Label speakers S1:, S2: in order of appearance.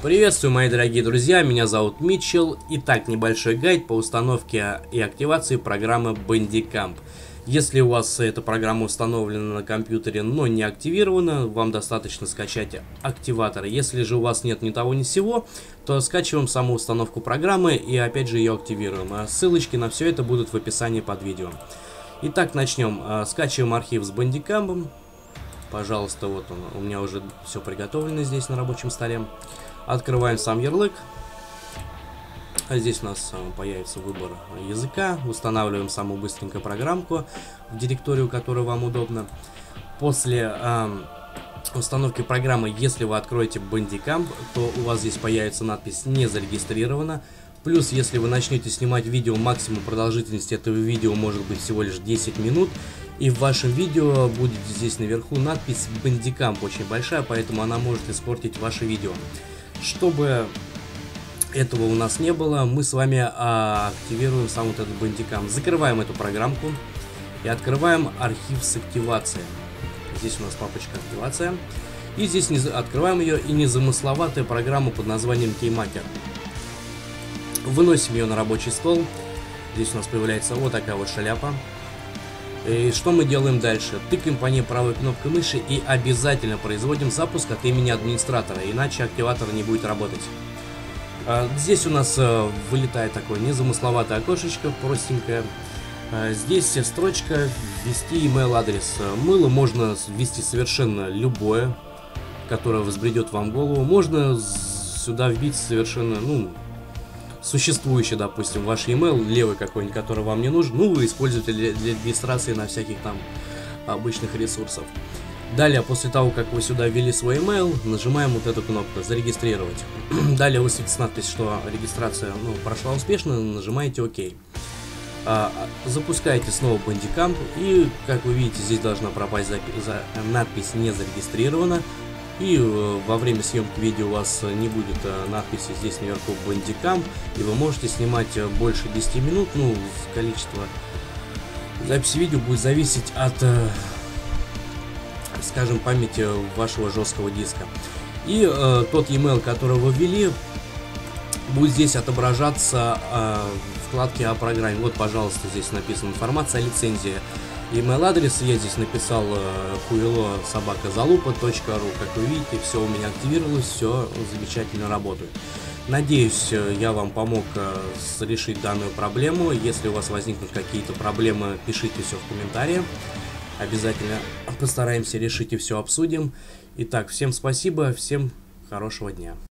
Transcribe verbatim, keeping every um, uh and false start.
S1: Приветствую, мои дорогие друзья, меня зовут Митчелл. Итак, небольшой гайд по установке и активации программы Bandicam. Если у вас эта программа установлена на компьютере, но не активирована, вам достаточно скачать активатор. Если же у вас нет ни того ни сего, то скачиваем саму установку программы и опять же ее активируем. А ссылочки на все это будут в описании под видео. Итак, начнем. Скачиваем архив с Bandicam. Пожалуйста, вот он, у меня уже все приготовлено здесь на рабочем столе. Открываем сам ярлык. Здесь у нас появится выбор языка. Устанавливаем самую быстренькую программку в директорию, которая вам удобна. После э, установки программы, если вы откроете Bandicam, то у вас здесь появится надпись «Не зарегистрировано». Плюс, если вы начнете снимать видео, максимум продолжительности этого видео может быть всего лишь десять минут. И в вашем видео будет здесь наверху надпись Bandicam, очень большая, поэтому она может испортить ваше видео. Чтобы этого у нас не было, мы с вами а, активируем сам вот этот Bandicam. Закрываем эту программку и открываем архив с активацией. Здесь у нас папочка активация. И здесь не, открываем ее и незамысловатая программа под названием KeyMaker. Выносим ее на рабочий стол. Здесь у нас появляется вот такая вот шляпа. И что мы делаем дальше? Тыкаем по ней правой кнопкой мыши и обязательно производим запуск от имени администратора, иначе активатор не будет работать. Здесь у нас вылетает такое незамысловатое окошечко, простенькое. Здесь строчка «Ввести email адрес». Мыло можно ввести совершенно любое, которое взбредет вам в голову. Можно сюда вбить совершенно, ну, существующий, допустим, ваш email, левый какой-нибудь, который вам не нужен, ну, вы используете для, для регистрации на всяких там обычных ресурсов. Далее, после того, как вы сюда ввели свой email, нажимаем вот эту кнопку «Зарегистрировать». Далее высветится надпись, что регистрация, ну, прошла успешно, нажимаете ОК. А, запускаете снова Bandicam, и, как вы видите, здесь должна пропасть за, за, надпись «Не зарегистрировано». И э, во время съемки видео у вас не будет э, надписи здесь наверху Bandicam, и вы можете снимать э, больше десяти минут. Ну, количество записи видео будет зависеть от, э, скажем, памяти вашего жесткого диска. И э, тот email, который вы ввели, будет здесь отображаться э, в вкладке о программе. Вот, пожалуйста, здесь написана информация о лицензии. Email адрес я здесь написал хуело собака залупа точка ру. Как вы видите, все у меня активировалось, все замечательно работает. Надеюсь, я вам помог решить данную проблему. Если у вас возникнут какие-то проблемы, пишите все в комментариях. Обязательно постараемся решить и все обсудим. Итак, всем спасибо, всем хорошего дня.